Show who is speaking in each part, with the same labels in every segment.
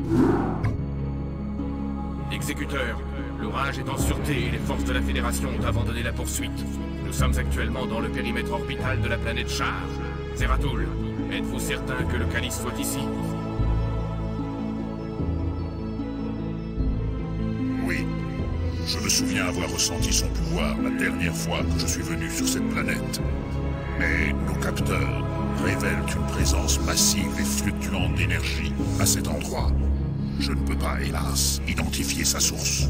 Speaker 1: Exécuteur, l'orage est en sûreté et les forces de la Fédération ont abandonné la poursuite. Nous sommes actuellement dans le périmètre orbital de la planète Char. Zeratul, êtes-vous certain que le calice soit ici?
Speaker 2: Oui. Je me souviens avoir ressenti son pouvoir la dernière fois que je suis venu sur cette planète. Mais nos capteurs révèlent une présence massive et fluctuante d'énergie à cet endroit. Je ne peux pas, hélas, identifier sa source.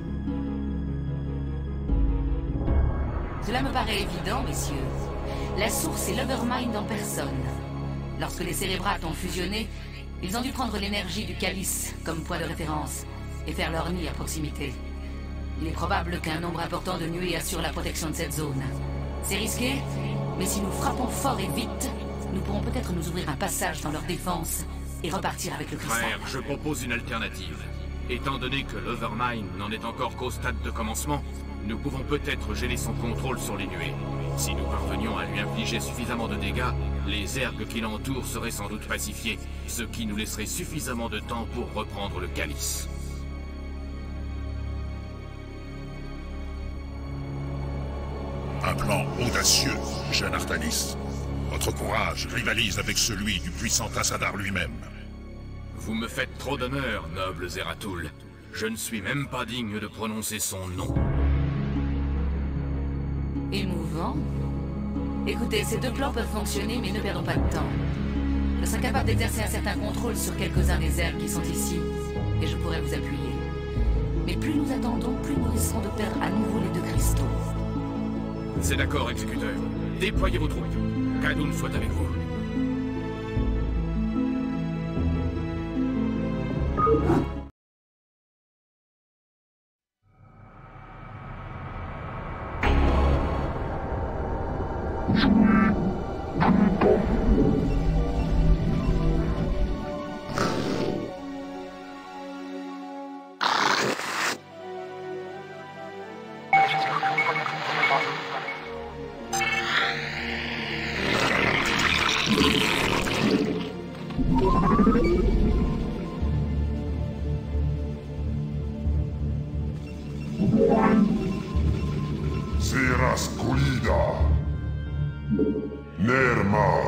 Speaker 3: Cela me paraît évident, messieurs. La source est l'Overmind en personne. Lorsque les cérébrates ont fusionné, ils ont dû prendre l'énergie du calice comme point de référence et faire leur nid à proximité. Il est probable qu'un nombre important de nuées assure la protection de cette zone. C'est risqué, mais si nous frappons fort et vite, nous pourrons peut-être nous ouvrir un passage dans leur défense et repartir avec le cristal.
Speaker 1: Frère, je propose une alternative. Étant donné que l'Overmind n'en est encore qu'au stade de commencement, nous pouvons peut-être gêner son contrôle sur les nuées. Si nous parvenions à lui infliger suffisamment de dégâts, les ergs qui l'entourent seraient sans doute pacifiés, ce qui nous laisserait suffisamment de temps pour reprendre le calice.
Speaker 2: Un plan audacieux, jeune Artanis. Votre courage rivalise avec celui du puissant Tassadar lui-même.
Speaker 1: Vous me faites trop d'honneur, noble Zeratul. Je ne suis même pas digne de prononcer son nom.
Speaker 3: Émouvant. Écoutez, ces deux plans peuvent fonctionner, mais ne perdons pas de temps. Je serai capable d'exercer un certain contrôle sur quelques-uns des ergs qui sont ici, et je pourrai vous appuyer. Mais plus nous attendons, plus nous risquons de perdre à nouveau les deux cristaux.
Speaker 1: C'est d'accord, exécuteur. Déployez vos troupes. Khadoun soit avec vous.
Speaker 4: Serascolida Nerma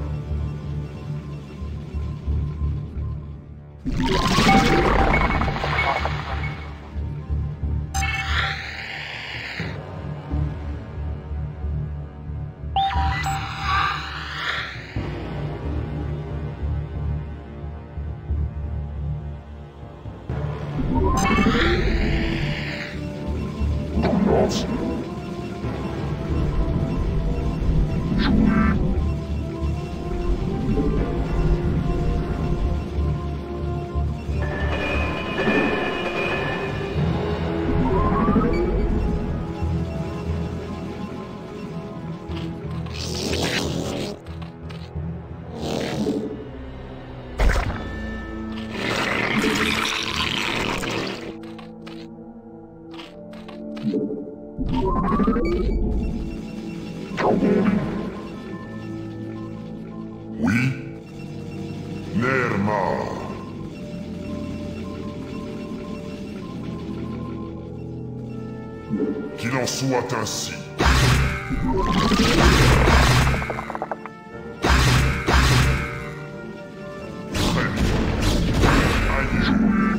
Speaker 4: Oui, Nerma. Qu'il en soit ainsi. Très bien. À y jouer.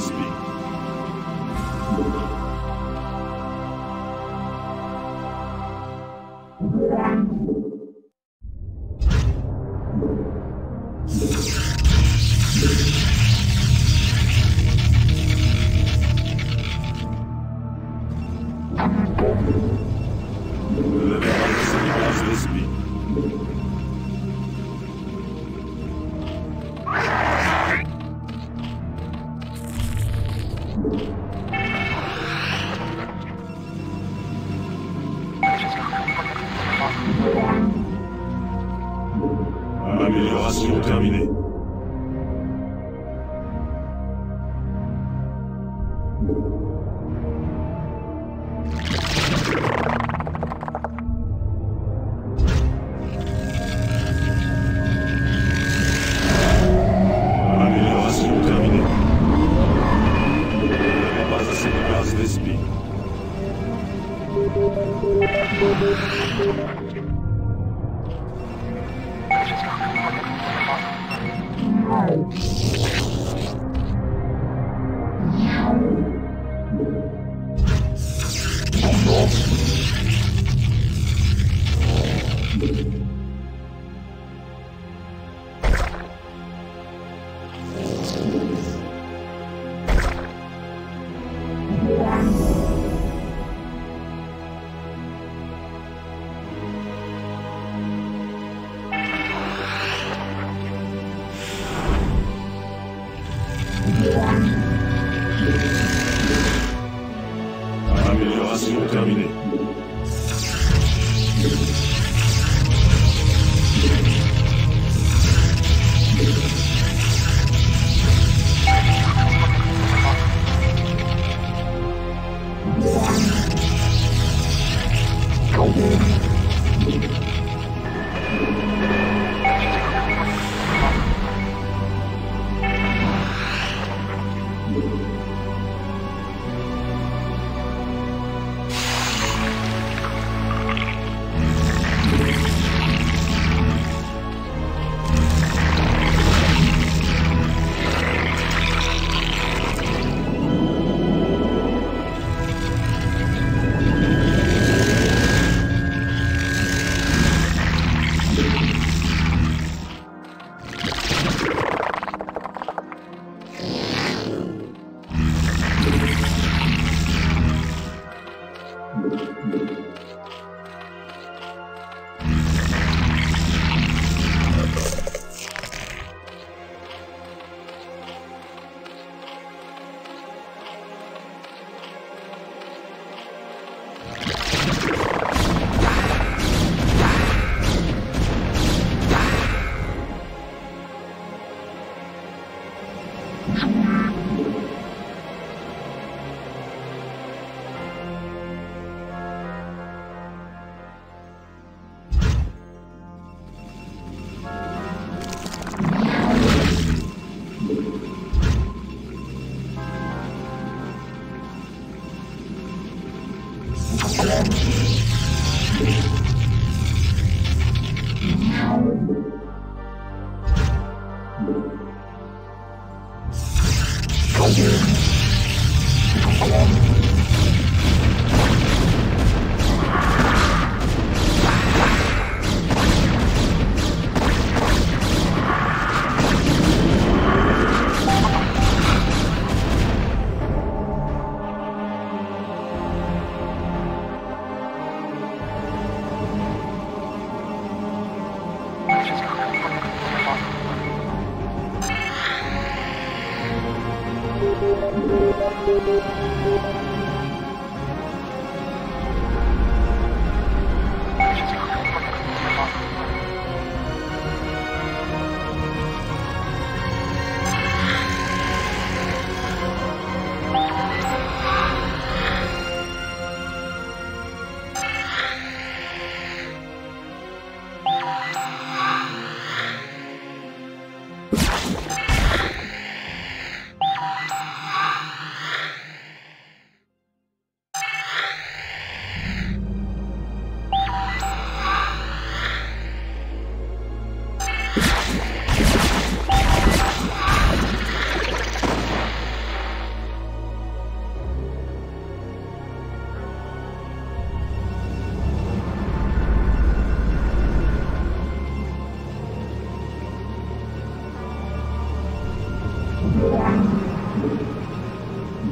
Speaker 5: d'esprit. Amélioration terminée. Amélioration terminée. Vous n'avez pas assez de gaz d'esprit. Amélioration terminée.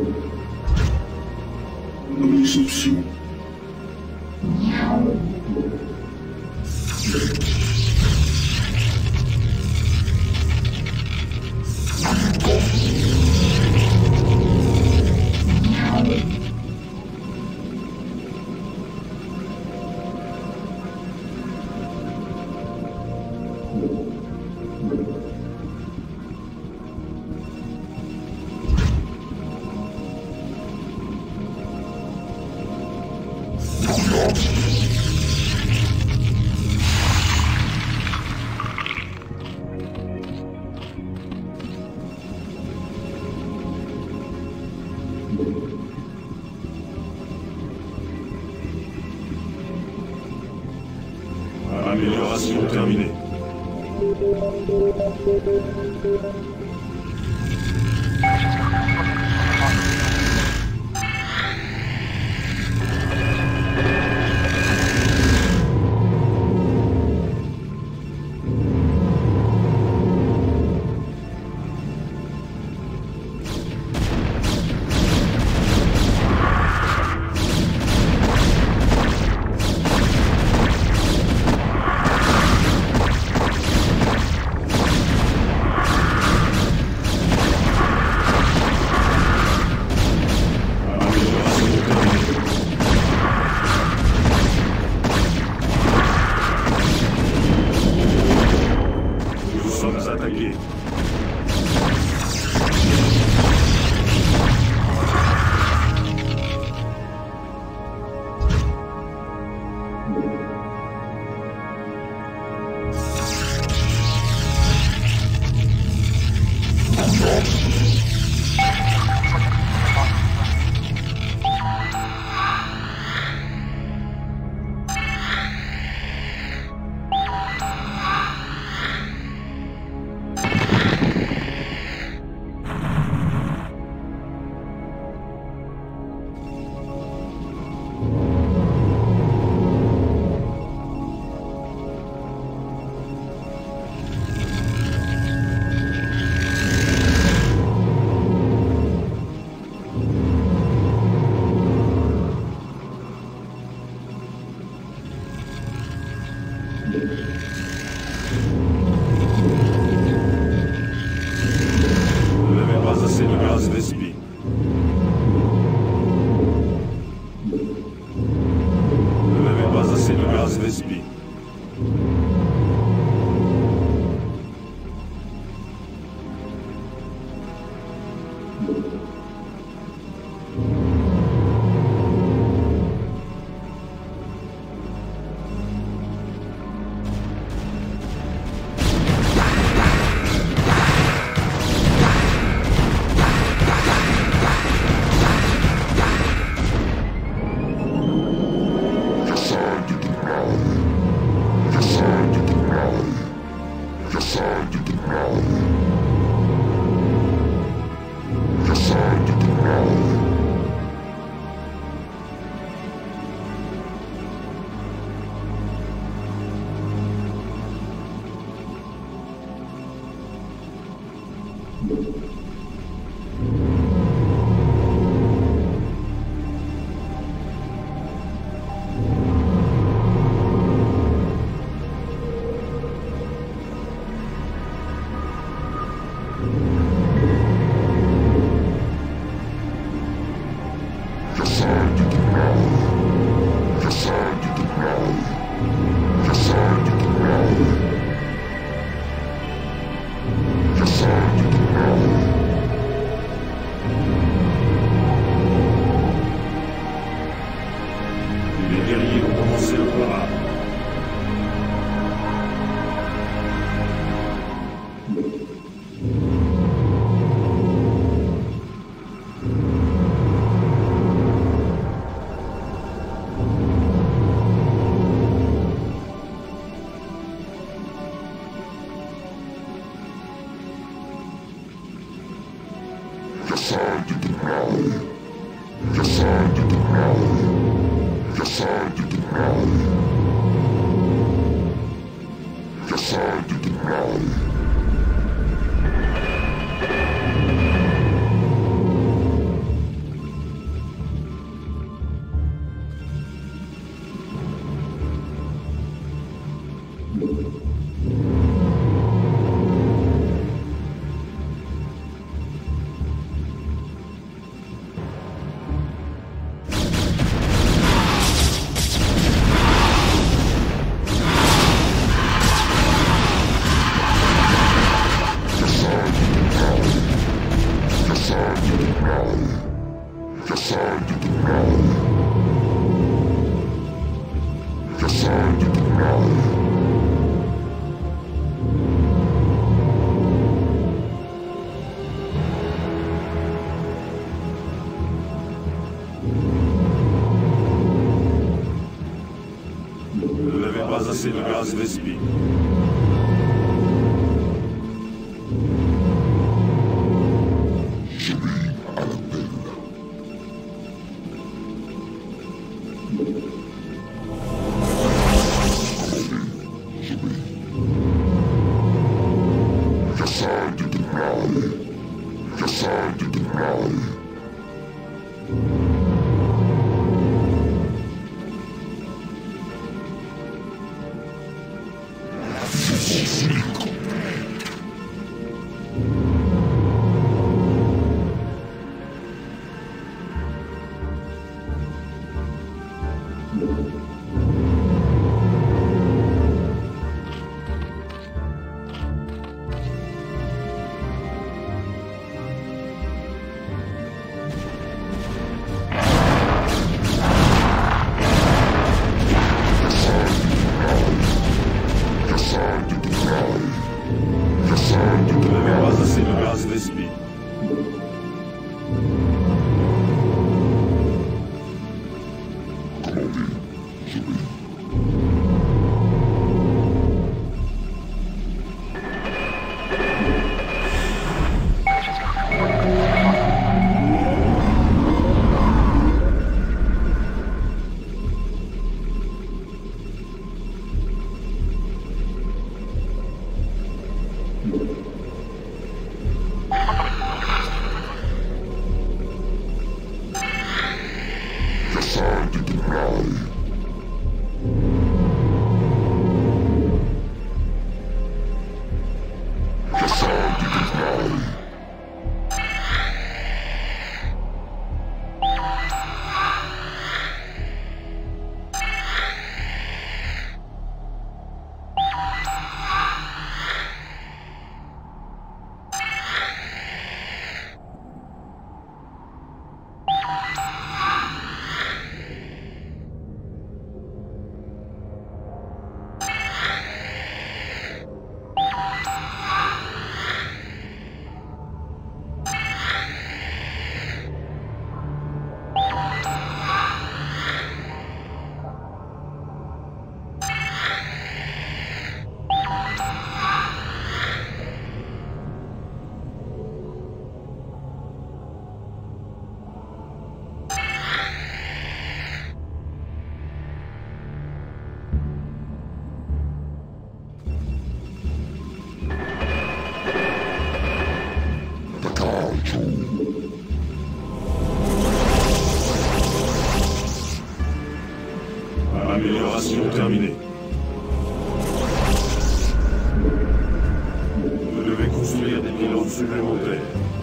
Speaker 4: Réception.
Speaker 5: Amélioration terminée. Vous n'avez pas assez de gaz Vespi. Amélioration terminée. Vous devez construire des pylônes supplémentaires.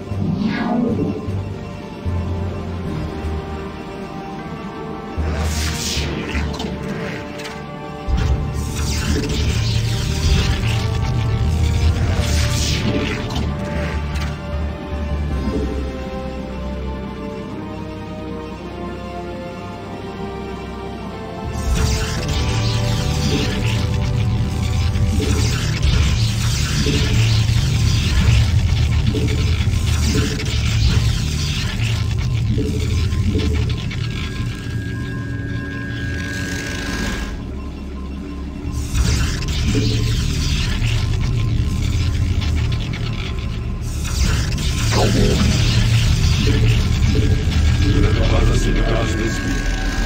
Speaker 5: Vous n'avez pas assez de gaz Vespi.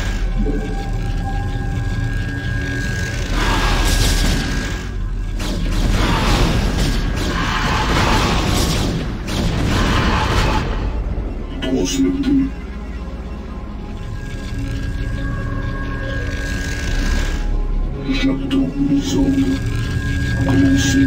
Speaker 4: J'attends les ordres. Commencez.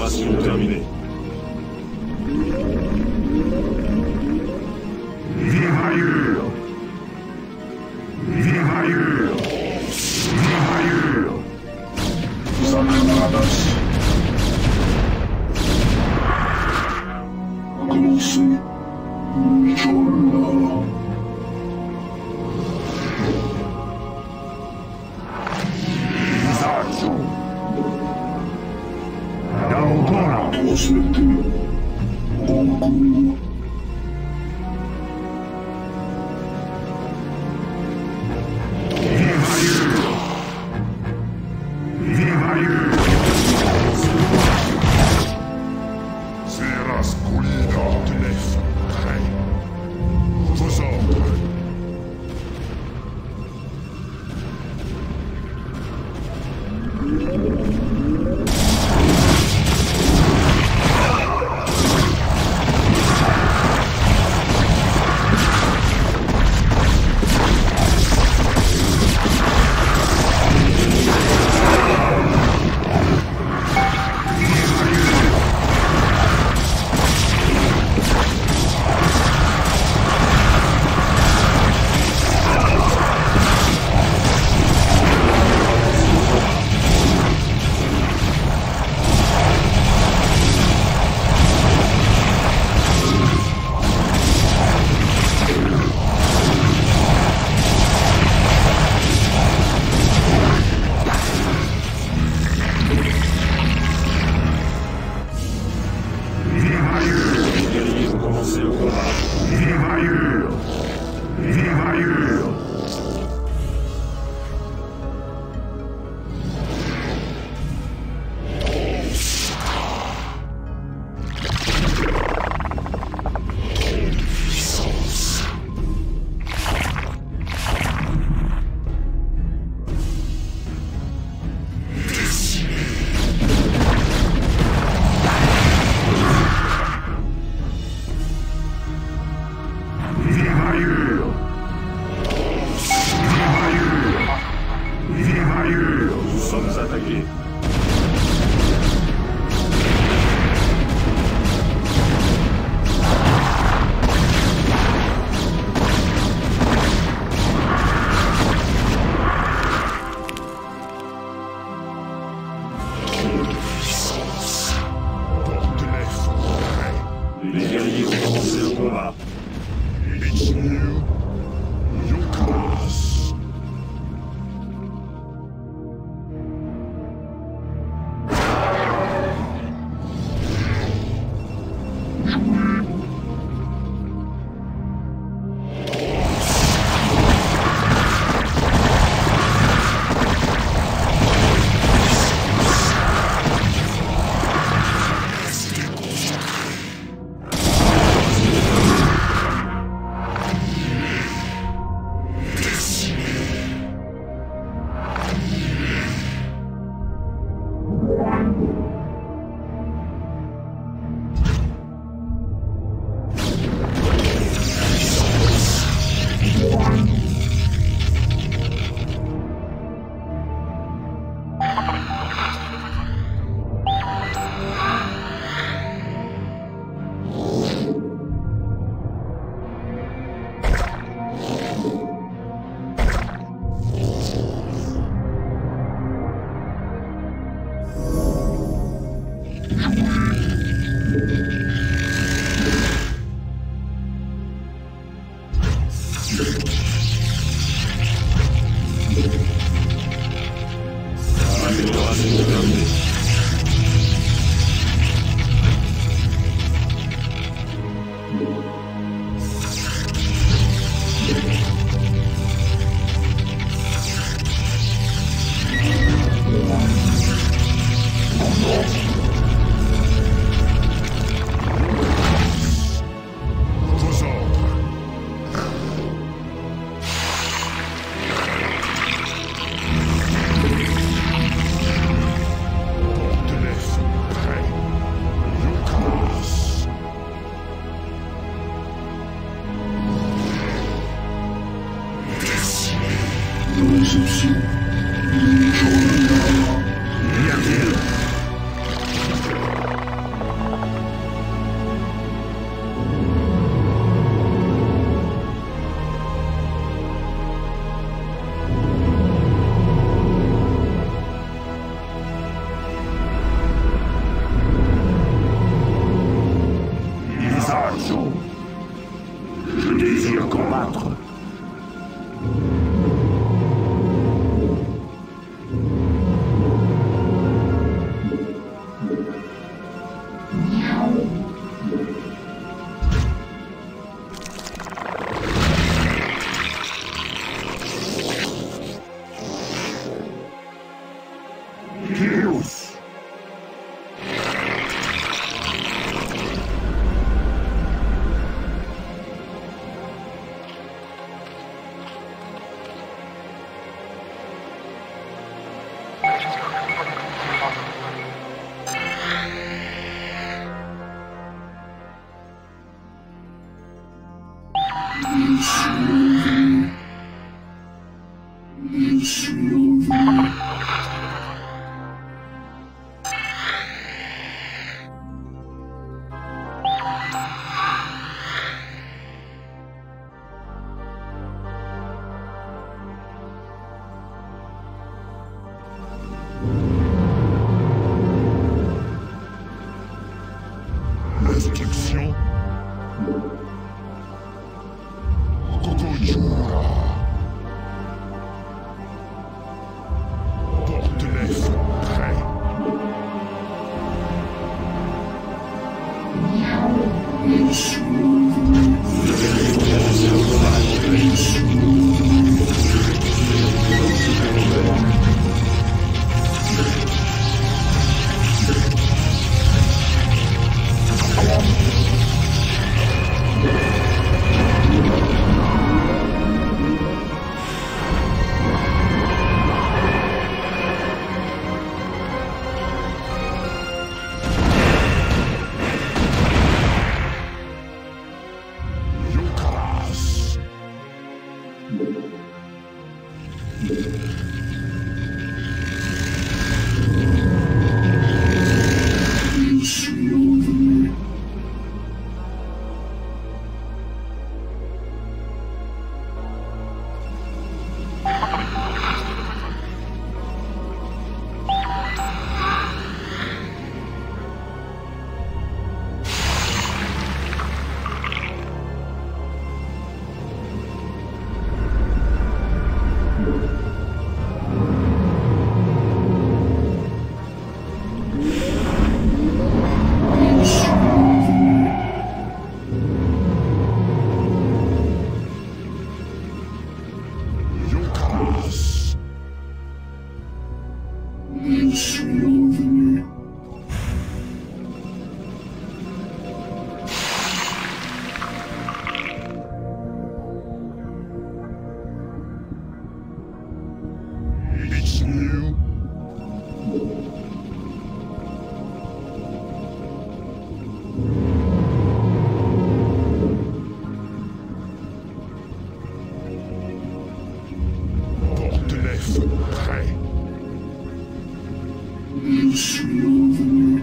Speaker 5: Opération terminée.
Speaker 4: Vivaillure! Vivaillure! Vivaillure! Sacradas! A commencer. Chola. Zacu. Daugora. Osveti. Oku. combattre. Deus! Instruction. Kokojura. Porte-nef prêt. Yokaras. Je suis revenu. Yokaras. Je suis revenu. It's new. Porte-nef prêt. Je suis revenu.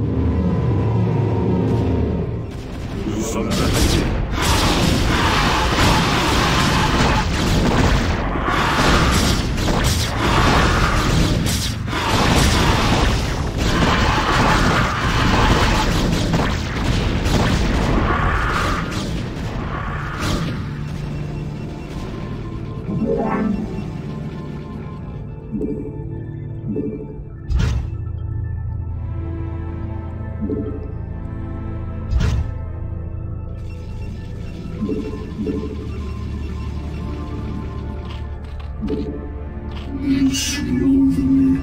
Speaker 5: Nous sommes attaqués. Je suis revenu.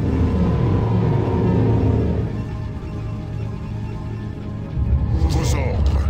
Speaker 5: Vos ordres.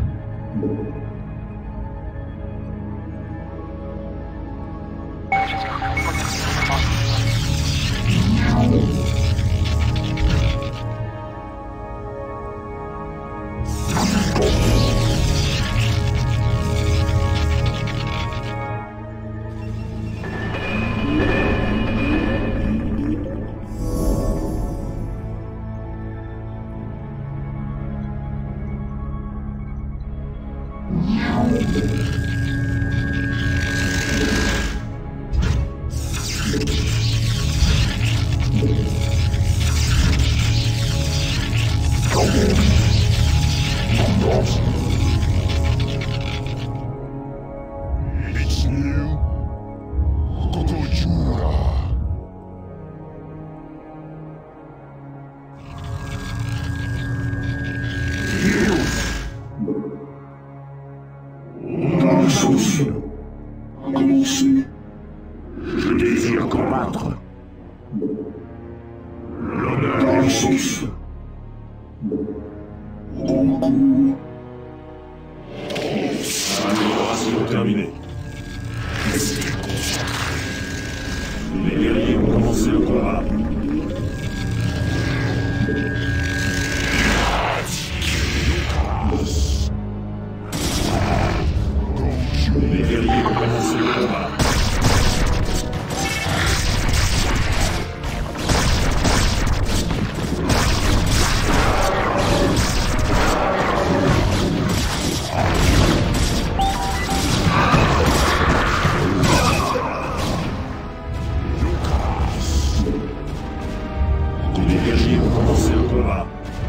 Speaker 4: Attention. Commencez. Je désire combattre. L'honneur existe. Au cours.
Speaker 5: Amélioration terminée. Les guerriers ont commencé le combat. Les guerriers ont commencé le combat. Les guerriers ont commencé le combat.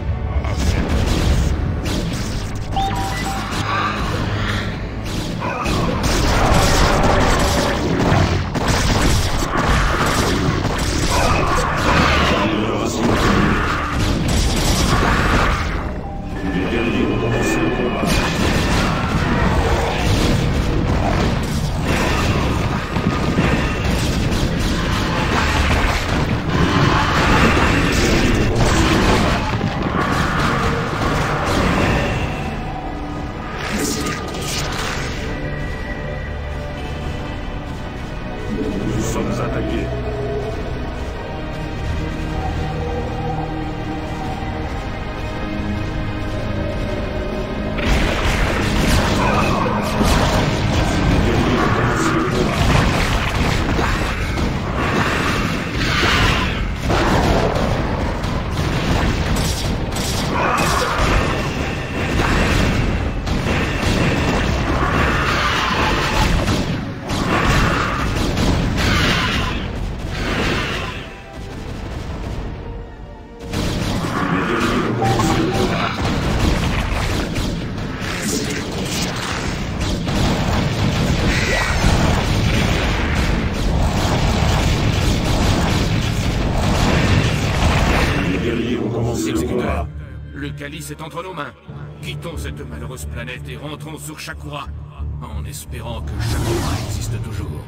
Speaker 5: Amélioration terminée. Les guerriers ont commencé le combat. Nous sommes attaqués.
Speaker 1: Exécuteur, le calice est entre nos mains. Quittons cette malheureuse planète et rentrons sur Shakura, en espérant que Shakura existe toujours.